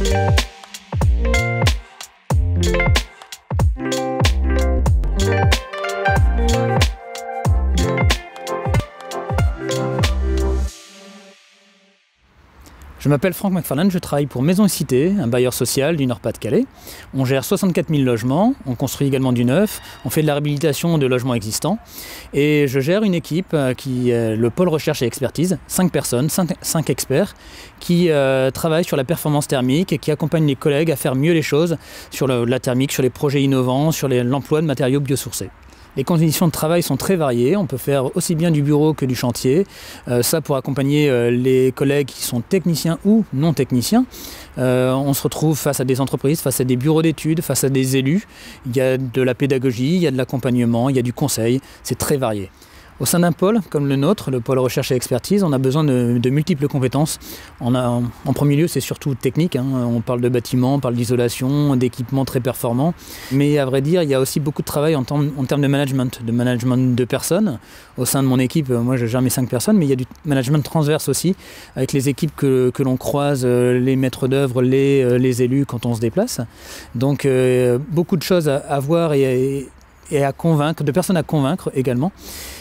Je m'appelle Franck McFarlane, je travaille pour Maisons & Cités, un bailleur social du Nord-Pas-de-Calais. On gère 64 000 logements, on construit également du neuf, on fait de la réhabilitation de logements existants. Et je gère une équipe qui est le pôle recherche et expertise, 5 personnes, 5 experts, qui travaillent sur la performance thermique et qui accompagnent les collègues à faire mieux les choses sur la thermique, sur les projets innovants, sur l'emploi de matériaux biosourcés. Les conditions de travail sont très variées, on peut faire aussi bien du bureau que du chantier, ça pour accompagner les collègues qui sont techniciens ou non techniciens. On se retrouve face à des entreprises, face à des bureaux d'études, face à des élus. Il y a de la pédagogie, il y a de l'accompagnement, il y a du conseil, c'est très varié. Au sein d'un pôle comme le nôtre, le pôle recherche et expertise, on a besoin de multiples compétences. En premier lieu, c'est surtout technique. On parle de bâtiments, on parle d'isolation, d'équipements très performants. Mais à vrai dire, il y a aussi beaucoup de travail en termes de management de personnes. Au sein de mon équipe, moi je gère mes 5 personnes, mais il y a du management transverse aussi, avec les équipes que l'on croise, les maîtres d'œuvre, les élus quand on se déplace. Donc beaucoup de choses à voir et à convaincre, de personnes à convaincre également.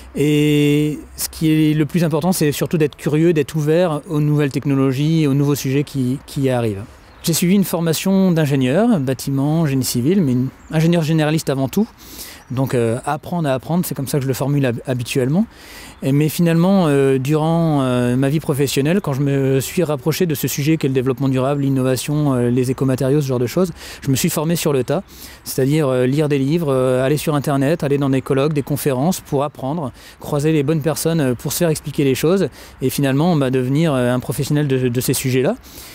Et ce qui est le plus important, c'est surtout d'être curieux, d'être ouvert aux nouvelles technologies, aux nouveaux sujets qui arrivent. J'ai suivi une formation d'ingénieur, bâtiment, génie civil, mais ingénieur généraliste avant tout. Donc apprendre à apprendre, c'est comme ça que je le formule habituellement. Mais finalement, durant ma vie professionnelle, quand je me suis rapproché de ce sujet qu'est le développement durable, l'innovation, les écomatériaux, ce genre de choses, je me suis formé sur le tas, c'est-à-dire lire des livres, aller sur Internet, aller dans des colloques, des conférences pour apprendre, croiser les bonnes personnes pour se faire expliquer les choses et finalement devenir un professionnel de ces sujets-là.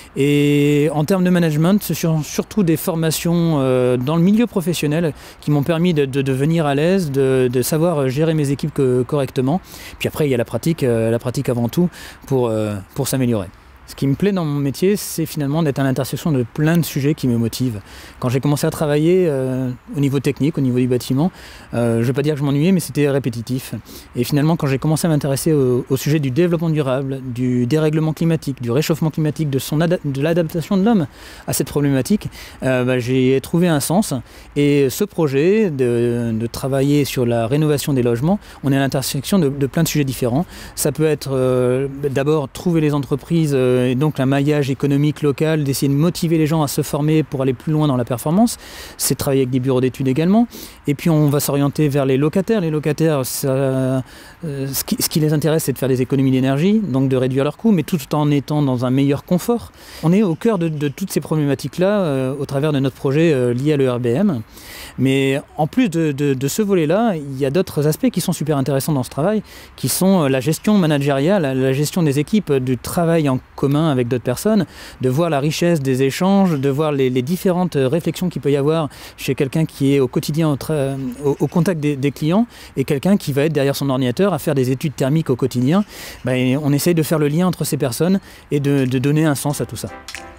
Et en termes de management, ce sont surtout des formations dans le milieu professionnel qui m'ont permis de devenir à l'aise, de savoir gérer mes équipes correctement. Puis après, il y a la pratique avant tout pour s'améliorer. Ce qui me plaît dans mon métier, c'est finalement d'être à l'intersection de plein de sujets qui me motivent. Quand j'ai commencé à travailler au niveau technique, au niveau du bâtiment, je ne vais pas dire que je m'ennuyais, mais c'était répétitif. Et finalement, quand j'ai commencé à m'intéresser au sujet du développement durable, du dérèglement climatique, du réchauffement climatique, de l'adaptation de l'homme à cette problématique, j'ai trouvé un sens. Et ce projet de travailler sur la rénovation des logements, on est à l'intersection de plein de sujets différents. Ça peut être d'abord trouver les entreprises et donc un maillage économique local, d'essayer de motiver les gens à se former pour aller plus loin dans la performance. C'est travailler avec des bureaux d'études également. Et puis on va s'orienter vers les locataires. Les locataires, ce qui les intéresse, c'est de faire des économies d'énergie, donc de réduire leurs coûts, mais tout en étant dans un meilleur confort. On est au cœur de toutes ces problématiques-là au travers de notre projet lié à l'ERBM. Mais en plus de ce volet-là, il y a d'autres aspects qui sont super intéressants dans ce travail, qui sont la gestion managériale, la gestion des équipes, du travail en commun avec d'autres personnes, de voir la richesse des échanges, de voir les différentes réflexions qu'il peut y avoir chez quelqu'un qui est au quotidien au contact des clients et quelqu'un qui va être derrière son ordinateur à faire des études thermiques au quotidien. On essaye de faire le lien entre ces personnes et de donner un sens à tout ça.